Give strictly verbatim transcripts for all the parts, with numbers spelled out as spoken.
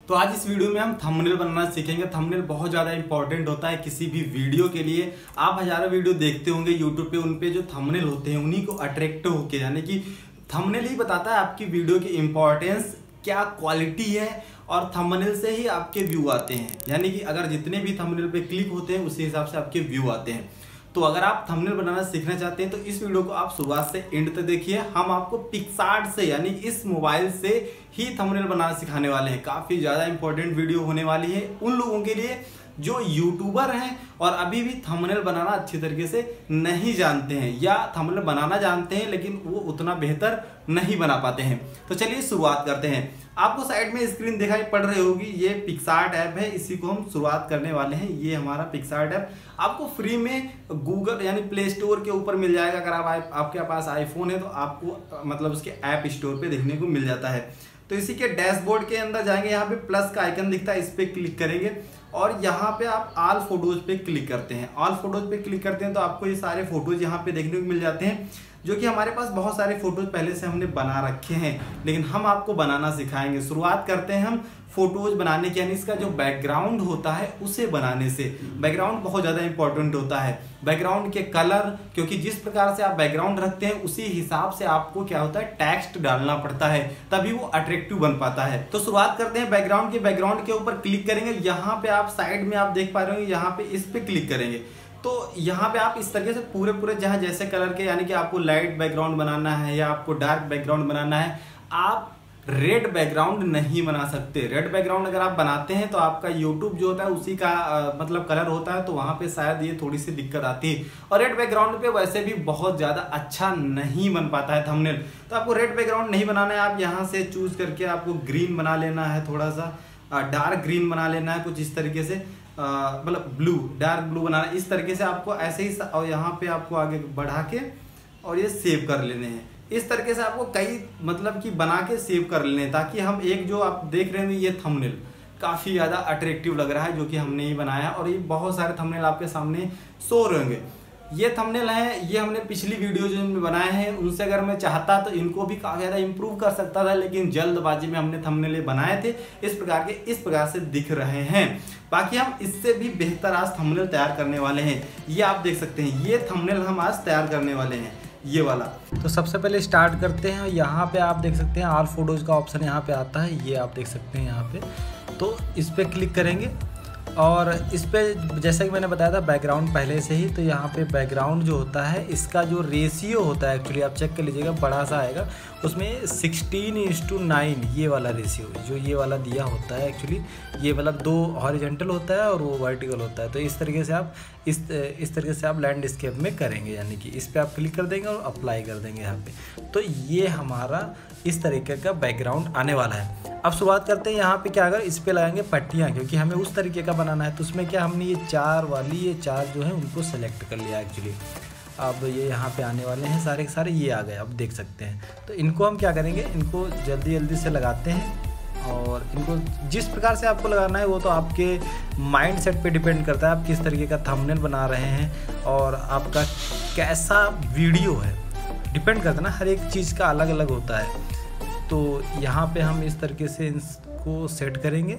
तो आज इस वीडियो में हम थंबनेल बनाना सीखेंगे। थंबनेल बहुत ज़्यादा इंपॉर्टेंट होता है किसी भी वीडियो के लिए। आप हजारों वीडियो देखते होंगे यूट्यूब पे, उन पे जो थंबनेल होते हैं उन्हीं को अट्रैक्टिव होके, यानी कि थंबनेल ही बताता है आपकी वीडियो की इंपॉर्टेंस क्या क्वालिटी है, और थंबनेल से ही आपके व्यू आते हैं। यानी कि अगर जितने भी थंबनेल पे क्लिक होते हैं उसी हिसाब से आपके व्यू आते हैं। तो अगर आप थंबनेल बनाना सीखना चाहते हैं तो इस वीडियो को आप शुरुआत से एंड तक देखिए। हम आपको पिक्सार्ट से यानी इस मोबाइल से ही थंबनेल बनाना सिखाने वाले हैं। काफ़ी ज़्यादा इंपॉर्टेंट वीडियो होने वाली है उन लोगों के लिए जो यूट्यूबर हैं और अभी भी थंबनेल बनाना अच्छी तरीके से नहीं जानते हैं, या थंबनेल बनाना जानते हैं लेकिन वो उतना बेहतर नहीं बना पाते हैं। तो चलिए शुरुआत करते हैं। आपको साइड में स्क्रीन दिखाई पड़ रही होगी, ये पिक्सार्ट ऐप है, इसी को हम शुरुआत करने वाले हैं। ये हमारा पिक्सार्ट ऐप आपको फ्री में गूगल यानी प्ले स्टोर के ऊपर मिल जाएगा। अगर आप आपके पास आईफोन है तो आपको मतलब उसके ऐप स्टोर पे देखने को मिल जाता है। तो इसी के डैशबोर्ड के अंदर जाएंगे, यहाँ पे प्लस का आइकन दिखता है, इस पर क्लिक करेंगे और यहाँ पे आप ऑल फोटोज पे क्लिक करते हैं। ऑल फोटोज पे क्लिक करते हैं तो आपको ये सारे फोटोज यहाँ पे देखने को मिल जाते हैं, जो कि हमारे पास बहुत सारे फोटोज पहले से हमने बना रखे हैं, लेकिन हम आपको बनाना सिखाएंगे। शुरुआत करते हैं हम फोटोज बनाने की, यानी इसका जो बैकग्राउंड होता है उसे बनाने से। बैकग्राउंड बहुत ज़्यादा इंपॉर्टेंट होता है। बैकग्राउंड के कलर, क्योंकि जिस प्रकार से आप बैकग्राउंड रखते हैं उसी हिसाब से आपको क्या होता है टेक्स्ट डालना पड़ता है, तभी वो अट्रैक्टिव बन पाता है। तो शुरुआत करते हैं बैकग्राउंड के। बैकग्राउंड के ऊपर क्लिक करेंगे, यहाँ पे आप साइड में आप देख पा रहे हो, यहाँ पे इस पे क्लिक करेंगे तो यहाँ पे आप इस तरीके से पूरे पूरे जहाँ जैसे कलर के, यानी कि आपको लाइट बैकग्राउंड बनाना है या आपको डार्क बैकग्राउंड बनाना है, आप रेड बैकग्राउंड नहीं बना सकते। रेड बैकग्राउंड अगर आप बनाते हैं तो आपका यूट्यूब जो होता है उसी का आ, मतलब कलर होता है, तो वहाँ पे शायद ये थोड़ी सी दिक्कत आती है। और रेड बैकग्राउंड पे वैसे भी बहुत ज़्यादा अच्छा नहीं बन पाता है थंबनेल। तो आपको रेड बैकग्राउंड नहीं बनाना है, आप यहाँ से चूज करके आपको ग्रीन बना लेना है, थोड़ा सा डार्क ग्रीन बना लेना है, कुछ इस तरीके से, मतलब ब्लू, डार्क ब्लू बनाना। इस तरीके से आपको ऐसे ही, और यहाँ पे आपको आगे बढ़ा के और ये सेव कर लेने हैं। इस तरीके से आपको कई मतलब कि बना के सेव कर लेने हैं, ताकि हम एक जो आप देख रहे हैं ये थंबनेल काफ़ी ज़्यादा अट्रैक्टिव लग रहा है, जो कि हमने ही बनाया है। और ये बहुत सारे थंबनेल आपके सामने शो रहेंगे। ये थंबनेल है, ये हमने पिछली वीडियो जो हमने बनाए हैं उनसे अगर मैं चाहता तो इनको भी काफ़ी ज़्यादा इंप्रूव कर सकता था, लेकिन जल्दबाजी में हमने थंबनेल बनाए थे। इस प्रकार के इस प्रकार से दिख रहे हैं। बाकी हम इससे भी बेहतर आज थंबनेल तैयार करने वाले हैं। ये आप देख सकते हैं, ये थंबनेल हम आज तैयार करने वाले हैं, ये वाला। तो सबसे पहले स्टार्ट करते हैं। यहाँ पे आप देख सकते हैं ऑल फोटोज़ का ऑप्शन यहाँ पे आता है, ये आप देख सकते हैं यहाँ पे। तो इस पर क्लिक करेंगे और इस पे जैसा कि मैंने बताया था बैकग्राउंड पहले से ही, तो यहाँ पे बैकग्राउंड जो होता है इसका जो रेशियो होता है, एक्चुअली आप चेक कर लीजिएगा, बड़ा सा आएगा उसमें सिक्सटीन इज टू नाइन, ये वाला रेशियो जो ये वाला दिया होता है। एक्चुअली ये मतलब दो हॉरिजेंटल होता है और वो वर्टिकल होता है। तो इस तरीके से आप इस इस तरीके से आप लैंडस्केप में करेंगे, यानी कि इस पर आप क्लिक कर देंगे और अप्लाई कर देंगे यहाँ पे। तो ये हमारा इस तरीके का बैकग्राउंड आने वाला है। अब शुरुआत करते हैं। यहाँ पे क्या अगर इस पे लगाएंगे पट्टियाँ, क्योंकि हमें उस तरीके का बनाना है। तो उसमें क्या हमने ये चार वाली ये चार जो है उनको सेलेक्ट कर लिया एक्चुअली। अब ये यहाँ पे आने वाले हैं सारे के सारे, ये आ गए, अब देख सकते हैं। तो इनको हम क्या करेंगे, इनको जल्दी जल्दी से लगाते हैं। और इनको जिस प्रकार से आपको लगाना है वो तो आपके माइंड सेट पे डिपेंड करता है, आप किस तरीके का थंबनेल बना रहे हैं और आपका कैसा वीडियो है, डिपेंड करता है ना, हर एक चीज़ का अलग अलग होता है। तो यहाँ पे हम इस तरीके से इसको सेट करेंगे।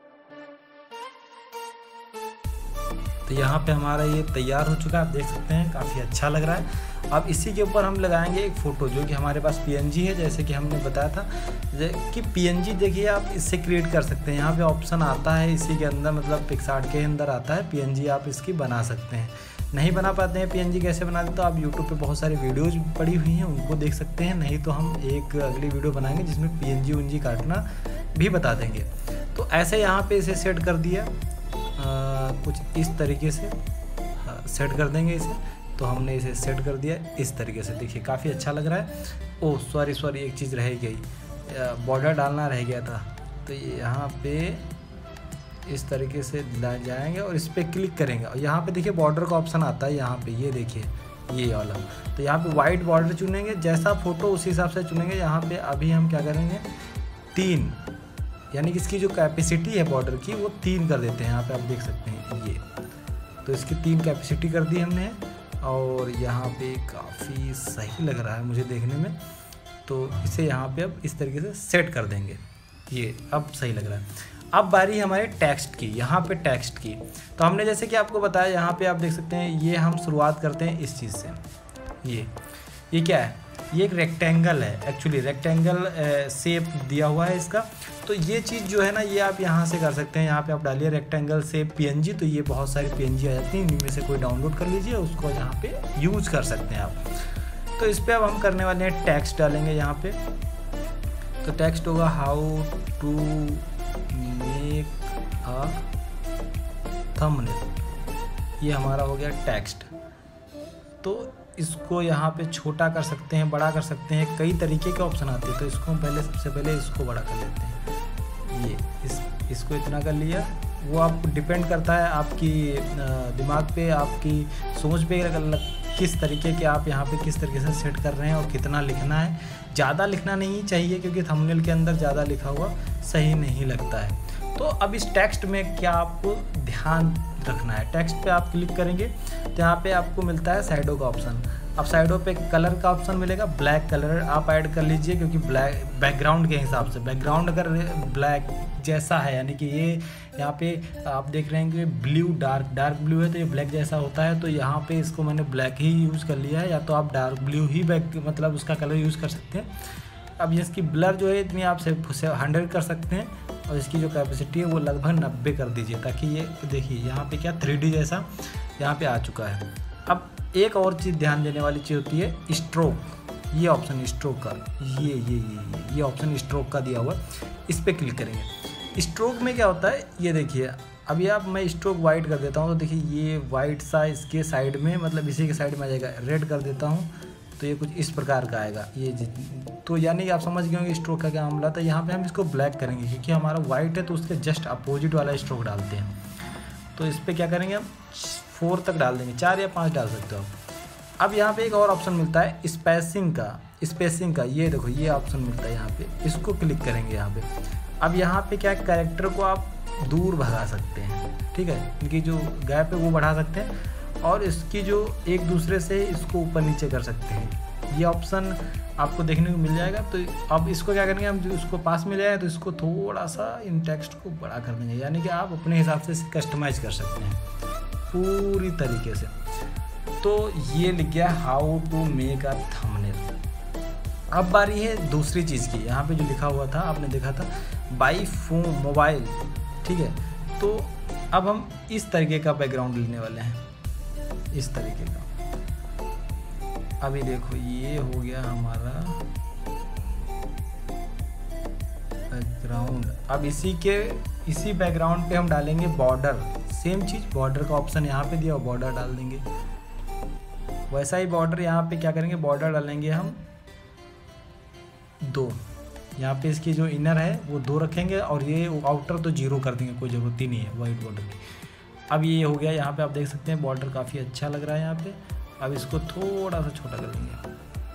तो यहाँ पे हमारा ये तैयार हो चुका है, आप देख सकते हैं काफ़ी अच्छा लग रहा है। अब इसी के ऊपर हम लगाएंगे एक फ़ोटो, जो कि हमारे पास पीएनजी है, जैसे कि हमने बताया था कि पीएनजी देखिए आप इससे क्रिएट कर सकते हैं। यहाँ पे ऑप्शन आता है इसी के अंदर, मतलब पिक्सार्ट के अंदर आता है पीएनजी, आप इसकी बना सकते हैं। नहीं बना पाते हैं पीएनजी कैसे बनाते, तो आप यूट्यूब पे बहुत सारी वीडियोज़ पड़ी हुई हैं, उनको देख सकते हैं। नहीं तो हम एक अगली वीडियो बनाएंगे जिसमें पीएनजी उनजी काटना भी बता देंगे। तो ऐसे यहाँ पे इसे सेट कर दिया, आ, कुछ इस तरीके से सेट कर देंगे इसे। तो हमने इसे सेट कर दिया इस तरीके से, देखिए काफ़ी अच्छा लग रहा है। ओह सॉरी सॉरी एक चीज़ रह गई, बॉर्डर डालना रह गया था। तो ये यहाँ पे इस तरीके से जाएंगे और इस पर क्लिक करेंगे और यहाँ पे देखिए बॉर्डर का ऑप्शन आता है, यहाँ पे ये देखिए ये वाला। तो यहाँ पे वाइट बॉर्डर चुनेंगे, जैसा फोटो उसी हिसाब से चुनेंगे। यहाँ पे अभी हम क्या करेंगे, तीन, यानी कि इसकी जो कैपेसिटी है बॉर्डर की वो तीन कर देते हैं। यहाँ पे आप देख सकते हैं ये, तो इसकी तीन कैपेसिटी कर दी हमने। और यहाँ पे काफ़ी सही लग रहा है मुझे देखने में, तो इसे यहाँ पे अब इस तरीके से सेट कर देंगे। ये अब सही लग रहा है। अब बारी है हमारे टेक्स्ट की। यहाँ पे टेक्स्ट की तो हमने जैसे कि आपको बताया, यहाँ पे आप देख सकते हैं ये हम शुरुआत करते हैं इस चीज़ से। ये ये क्या है, ये एक रेक्टेंगल है, एक्चुअली रेक्टेंगल शेप दिया हुआ है इसका। तो ये चीज़ जो है ना, ये आप यहाँ से कर सकते हैं। यहाँ पे आप डालिए रेक्टेंगल शेप पीएनजी, तो ये बहुत सारी पीएनजी आ जाती हैं, इनमें से कोई डाउनलोड कर लीजिए, उसको यहाँ पे यूज़ कर सकते हैं आप। तो इस पर अब हम करने वाले हैं टेक्स्ट डालेंगे यहाँ पे। तो टेक्स्ट होगा how to make a thumbnail. ये हमारा हो गया टेक्स्ट। तो इसको यहाँ पे छोटा कर सकते हैं, बड़ा कर सकते हैं, कई तरीके के ऑप्शन आते हैं। तो इसको हम पहले सबसे पहले इसको बड़ा कर लेते हैं। ये इस इसको इतना कर लिया। वो आप डिपेंड करता है आपकी दिमाग पे, आपकी सोच पे, किस तरीके के आप यहाँ पे किस तरीके से सेट कर रहे हैं और कितना लिखना है। ज़्यादा लिखना नहीं चाहिए क्योंकि थंबनेल के अंदर ज़्यादा लिखा हुआ सही नहीं लगता है। तो अब इस टेक्स्ट में क्या आपको ध्यान रखना है, टेक्स्ट पे आप क्लिक करेंगे तो यहाँ पे आपको मिलता है शैडो का ऑप्शन। अब शैडो पे कलर का ऑप्शन मिलेगा, ब्लैक कलर आप ऐड कर लीजिए, क्योंकि ब्लैक बैकग्राउंड के हिसाब से, बैकग्राउंड अगर ब्लैक जैसा है, यानी कि ये यहाँ पे आप देख रहे हैं कि ब्लू डार्क डार्क ब्लू है तो ये ब्लैक जैसा होता है, तो यहाँ पे इसको मैंने ब्लैक ही यूज़ कर लिया है, या तो आप डार्क ब्लू ही बैक मतलब उसका कलर यूज़ कर सकते हैं। अब इसकी ब्लर जो है इतनी आप से हंड्रेड कर सकते हैं, और इसकी जो कैपेसिटी है वो लगभग नब्बे कर दीजिए, ताकि ये देखिए यहाँ पे क्या थ्री डी जैसा यहाँ पे आ चुका है। अब एक और चीज़ ध्यान देने वाली चीज़ होती है स्ट्रोक। ये ऑप्शन स्ट्रोक का, ये ये ये ये ऑप्शन स्ट्रोक का दिया हुआ है, इस पर क्लिक करेंगे। स्ट्रोक में क्या होता है ये देखिए, अभी आप मैं स्ट्रोक वाइट कर देता हूँ तो देखिए ये वाइट सा इसके साइड में, मतलब इसी के साइड में आ जाएगा। रेड कर देता हूँ तो ये कुछ इस प्रकार का आएगा ये। तो यानी कि आप समझ गए होंगे स्ट्रोक का क्या मामला था। यहाँ पे हम इसको ब्लैक करेंगे क्योंकि हमारा वाइट है, तो उसके जस्ट अपोजिट वाला स्ट्रोक डालते हैं। तो इस पर क्या करेंगे हम, फोर तक डाल देंगे, चार या पाँच डाल सकते हो आप। अब यहाँ पे एक और ऑप्शन मिलता है स्पेसिंग का, स्पेसिंग का ये देखो ये ऑप्शन मिलता है यहाँ पे, इसको क्लिक करेंगे यहाँ पे। अब यहाँ पे क्या कैरेक्टर को आप दूर भगा सकते हैं, ठीक है, इनकी जो गैप है वो बढ़ा सकते हैं, और इसकी जो एक दूसरे से इसको ऊपर नीचे कर सकते हैं। ये ऑप्शन आपको देखने को मिल जाएगा। तो अब इसको क्या करेंगे हम, जो इसको पास में ले आए तो इसको थोड़ा सा इन टेक्स्ट को बड़ा कर देंगे, यानी कि आप अपने हिसाब से कस्टमाइज कर सकते हैं पूरी तरीके से। तो ये लिख गया how to make a thumbnail. अब बारी है दूसरी चीज़ की। यहाँ पे जो लिखा हुआ था आपने देखा था बाई फोन मोबाइल, ठीक है। तो अब हम इस तरीके का बैकग्राउंड लेने वाले हैं, इस तरीके का। अभी देखो ये हो गया हमारा बैकग्राउंड। अब इसी के इसी बैकग्राउंड पे हम डालेंगे बॉर्डर, सेम चीज़, बॉर्डर का ऑप्शन यहाँ पे दिया, बॉर्डर डाल देंगे। वैसा ही बॉर्डर यहाँ पे क्या करेंगे, बॉर्डर डालेंगे हम दो। यहाँ पे इसकी जो इनर है वो दो रखेंगे, और ये आउटर तो जीरो कर देंगे, कोई ज़रूरत ही नहीं है वाइट बॉर्डर की। अब ये हो गया, यहाँ पे आप देख सकते हैं बॉर्डर काफ़ी अच्छा लग रहा है यहाँ पे। अब इसको थोड़ा सा छोटा कर देंगे,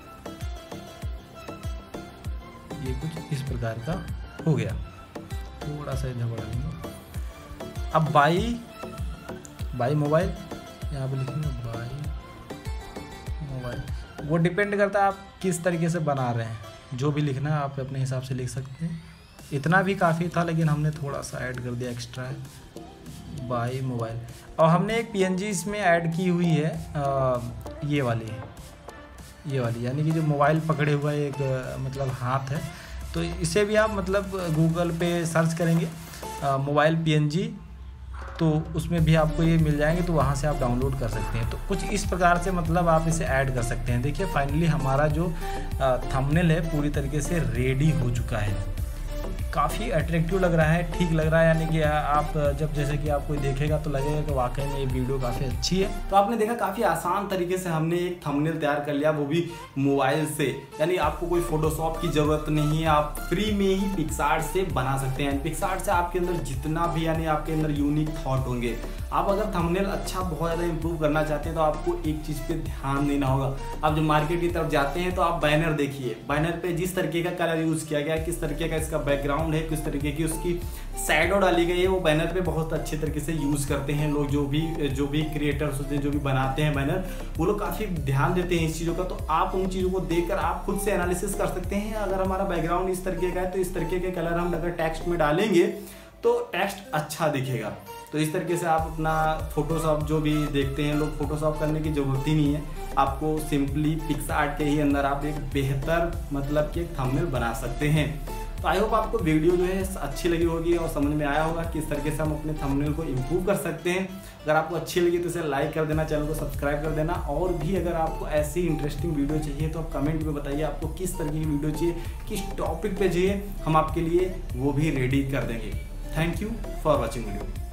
ये कुछ इस प्रकार का हो गया, थोड़ा सा इधर बढ़ा देंगे। अब बाई बाई मोबाइल यहाँ पे लिखेंगे, बाई मोबाइल। वो डिपेंड करता है आप किस तरीके से बना रहे हैं, जो भी लिखना है आप अपने हिसाब से लिख सकते हैं। इतना भी काफ़ी था, लेकिन हमने थोड़ा सा ऐड कर दिया, एक्स्ट्रा है बाई मोबाइल। और हमने एक पीएनजी इसमें ऐड की हुई है, आ, ये वाली ये वाली यानी कि जो मोबाइल पकड़े हुआ एक मतलब हाथ है। तो इसे भी आप मतलब गूगल पे सर्च करेंगे मोबाइल पीएनजी, तो उसमें भी आपको ये मिल जाएंगे, तो वहाँ से आप डाउनलोड कर सकते हैं। तो कुछ इस प्रकार से मतलब आप इसे ऐड कर सकते हैं। देखिए फाइनली हमारा जो थंबनेल है पूरी तरीके से रेडी हो चुका है, काफ़ी अट्रैक्टिव लग रहा है, ठीक लग रहा है। यानी कि आप जब जैसे कि आप कोई देखेगा तो लगेगा कि वाकई में ये वीडियो काफ़ी अच्छी है। तो आपने देखा काफ़ी आसान तरीके से हमने एक थंबनेल तैयार कर लिया, वो भी मोबाइल से। यानी आपको कोई फोटोशॉप की ज़रूरत नहीं है, आप फ्री में ही पिक्सार्ट से बना सकते हैं। पिक्सार्ट से आपके अंदर जितना भी यानी आपके अंदर यूनिक थॉट होंगे, आप अगर थंबनेल अच्छा बहुत ज़्यादा इंप्रूव करना चाहते हैं तो आपको एक चीज़ पे ध्यान देना होगा। आप जब मार्केट की तरफ जाते हैं तो आप बैनर देखिए, बैनर पे जिस तरीके का कलर यूज़ किया गया, किस तरीके का इसका बैकग्राउंड है, किस तरीके की उसकी शैडो डाली गई है, वो बैनर पे बहुत अच्छे तरीके से यूज़ करते हैं लोग। जो भी जो भी क्रिएटर्स होते हैं, जो भी बनाते हैं बैनर, वो लोग काफ़ी ध्यान देते हैं इस चीज़ों का। तो आप उन चीज़ों को देखकर आप खुद से एनालिसिस कर सकते हैं। अगर हमारा बैकग्राउंड इस तरीके का है तो इस तरीके के कलर हम अगर टेक्स्ट में डालेंगे तो टेक्स्ट अच्छा दिखेगा। तो इस तरीके से आप अपना फोटोशॉप जो भी देखते हैं लोग, फोटोशॉप करने की ज़रूरत ही नहीं है, आपको सिंपली पिक्सआर्ट के ही अंदर आप एक बेहतर मतलब कि एक थंबनेल बना सकते हैं। तो आई होप आपको वीडियो जो है अच्छी लगी होगी और समझ में आया होगा किस तरीके से हम अपने थंबनेल को इम्प्रूव कर सकते हैं। अगर आपको अच्छी लगी तो इसे लाइक कर देना, चैनल को सब्सक्राइब कर देना, और भी अगर आपको ऐसी इंटरेस्टिंग वीडियो चाहिए तो आप कमेंट में बताइए आपको किस तरीके की वीडियो चाहिए, किस टॉपिक पे चाहिए, हम आपके लिए वो भी रेडी कर देंगे। Thank you for watching video.